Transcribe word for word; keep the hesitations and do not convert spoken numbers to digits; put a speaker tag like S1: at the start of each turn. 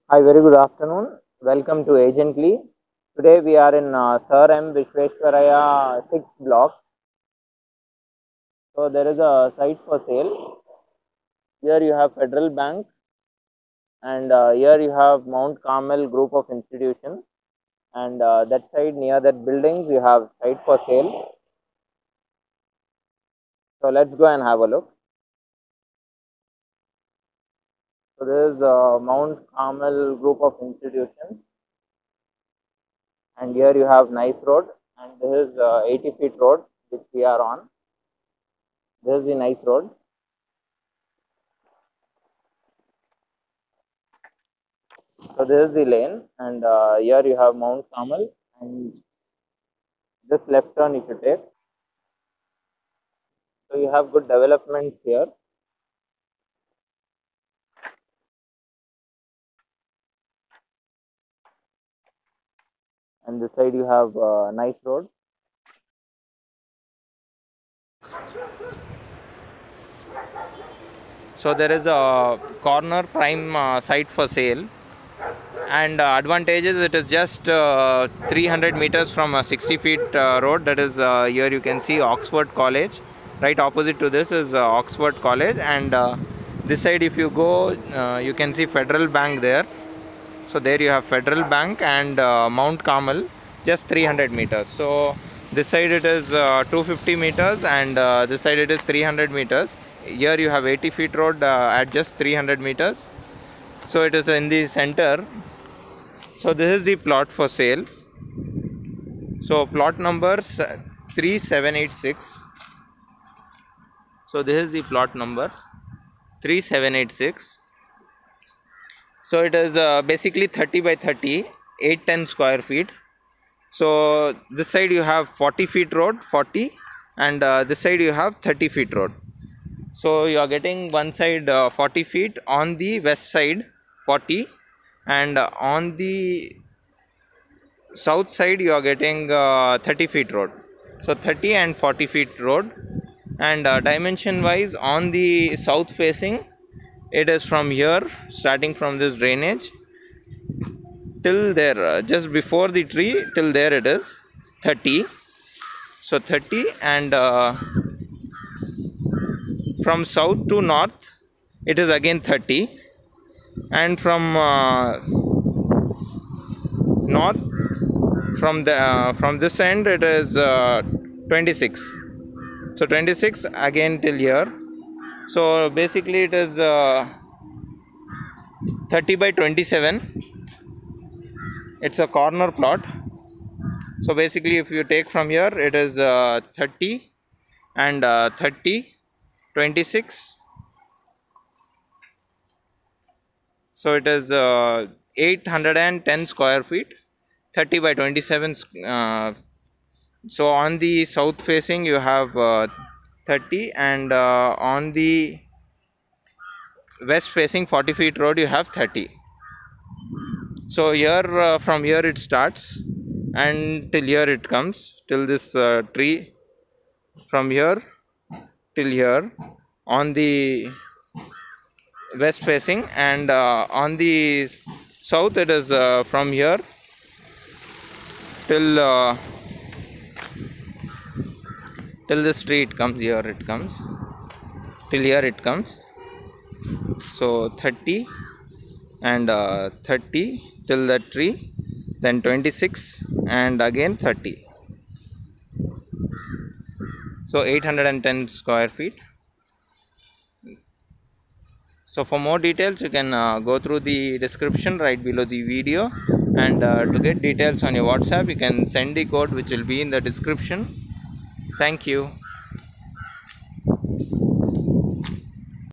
S1: Hi, very good afternoon. Welcome to Agently. Today we are in uh, Sir M. Vishweshwaraya sixth block. So there is a site for sale. Here you have Federal Bank, and uh, here you have Mount Carmel Group of Institutions. And uh, that side near that buildings you have site for sale. So let's go and have a look. So this is uh, Mount Carmel Group of Institutions, and here you have Nice Road, and this is uh, eighty feet road which we are on. This is the Nice Road. So this is the lane, and uh, here you have Mount Carmel, and this left turn you should take. So you have good developments here. And this side you have uh, Nice Road.
S2: So there is a corner prime uh, site for sale, and uh, advantages, it is just uh, three hundred meters from a sixty feet uh, road. That is uh, here you can see Oxford College. Right opposite to this is uh, Oxford College, and uh, this side if you go, uh, you can see Federal Bank there. So there you have Federal Bank and uh, Mount Carmel, just three hundred meters. So this side it is uh, two hundred fifty meters, and uh, this side it is three hundred meters. Here you have eighty feet road uh, at just three hundred meters. So it is in the center. So this is the plot for sale. So plot number three seven eight six. So this is the plot number three seven eight six. So it is uh, basically thirty by thirty, eight ten square feet. So this side you have forty feet road, forty, and uh, this side you have thirty feet road. So you are getting one side uh, forty feet, on the west side forty, and uh, on the south side you are getting uh, thirty feet road. So thirty and forty feet road, and uh, dimension wise, on the south facing, it is from here, starting from this drainage till there, uh, just before the tree till there, it is thirty. So thirty, and uh, from south to north it is again thirty, and from uh, north, from the uh, from this end it is uh, twenty-six. So twenty-six again till here. So basically it is uh, thirty by twenty-seven. It's a corner plot. So basically if you take from here, it is uh, thirty and uh, thirty, twenty-six. So it is uh, eight hundred ten square feet, thirty by twenty-seven. Uh, so on the south facing you have uh, thirty, and uh, on the west facing forty feet road you have thirty. So here, uh, from here it starts, and till here it comes, till this uh, tree, from here till here on the west facing, and uh, on the south it is uh, from here till uh, till this tree it comes, here it comes, till here it comes. So thirty and uh, thirty till the tree, then twenty-six, and again thirty. So eight hundred ten square feet. So for more details you can uh, go through the description right below the video, and uh, to get details on your WhatsApp you can send the code which will be in the description. Thank you.